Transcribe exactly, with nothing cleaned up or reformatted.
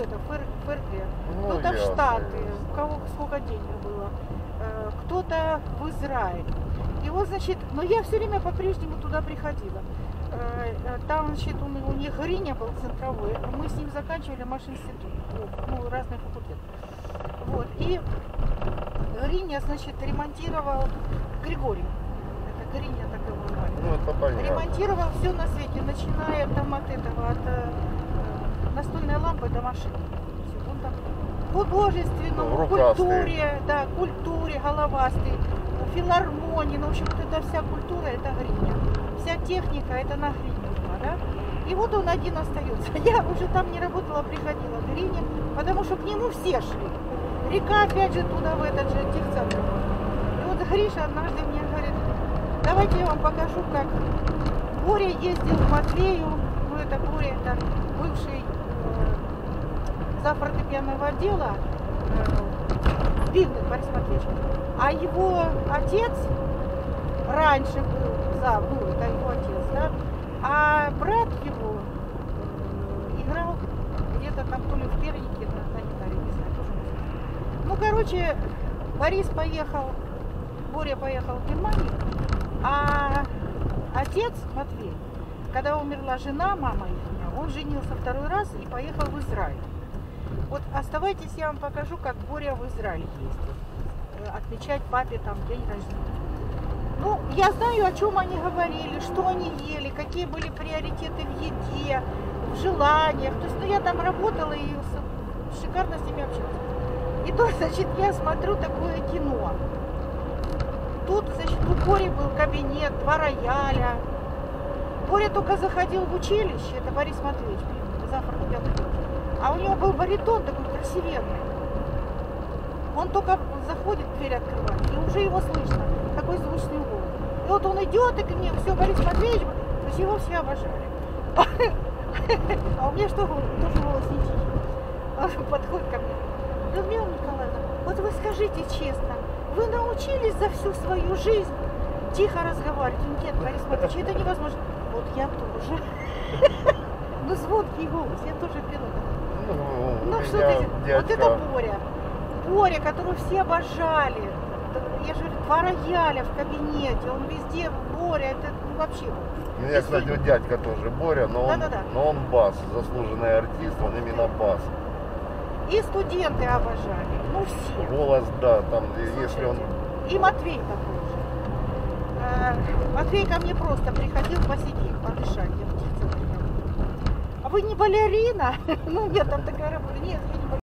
это, в ФРГ, Ну, кто-то в ясно, Штаты, ясно. у кого сколько денег было, э, кто-то в Израиль. И вот, значит, но я все время по-прежнему туда приходила. Э, э, Там, значит, у, у них Гриня был центровой, а мы с ним заканчивали Машинститут, ну, разные факультеты. Вот, и Гриня, значит, ремонтировал Григорий. Это Гриня так его звали. Ну, это понятно. Ремонтировал все на свете, начиная там от этого, от э, настольной лампы до машины. Всё, он там художественному, Ну, рукастый. культуре, да, культуре, головастый, филармонии, ну, в общем, вот эта вся культура, это Гриня. Вся техника, это на Грине была, да. И вот он один остается. Я уже там не работала, приходила к Грине, потому что к нему все шли. Река, опять же, туда, в этот же техцентр. И вот Гриша однажды мне говорит, давайте я вам покажу, как Боря ездил к Матвею. Ну, это Боря, это бывший э, зав. Фортепианного отдела, э, Бивных Борис Матвеевич. А его отец раньше был зав, ну, это его отец, да, а брат его э, играл где-то там то ли в Пернике, на, на гитаре, не знаю, тоже не знаю. Ну, короче, Борис поехал, Боря поехал в Германию, а отец Матвей, когда умерла жена, мама их, он женился второй раз и поехал в Израиль. Вот оставайтесь, я вам покажу, как Боря в Израиль ездил, отмечать папе там день рождения. Ну, я знаю, о чем они говорили, что они ели, какие были приоритеты в еде, в желаниях. То есть, ну, я там работала и шикарно с ними общалась. И тут, значит, я смотрю такое кино. Тут, значит, у Бори был кабинет, два рояля. Боря только заходил в училище, это Борис Матвеевич, зав. Фортепианного отдела. А у него был баритон такой красивенный. Он только заходит, дверь открывает, и уже его слышно. Такой звучный голос. И вот он идет, и к нему, все, Борис Матвеевич, то есть его все обожали. А у меня что, тоже голос не тихий. Он подходит ко мне. Людмила Николаевна, вот вы скажите честно, вы научились за всю свою жизнь тихо разговаривать? Нет, Борис Матвеевич, это невозможно. Вот я тоже. Ну, звонкий голос, я тоже пела. Ну, Ну, что ты, вот это Боря. Боря, которого все обожали. Я же говорю, два рояля в кабинете, он везде, Боря, это ну, вообще. У меня, кстати, вот дядька тоже Боря, но он, да, да, да. но он бас, заслуженный артист, он именно бас. И студенты обожали, ну все. Голос, да, там, Слушайте, если он... И Матвей такой же. А, Матвей ко мне просто приходил посидеть, подышать. Я в техцентре. А вы не балерина? Ну, нет, там такая работа. Нет,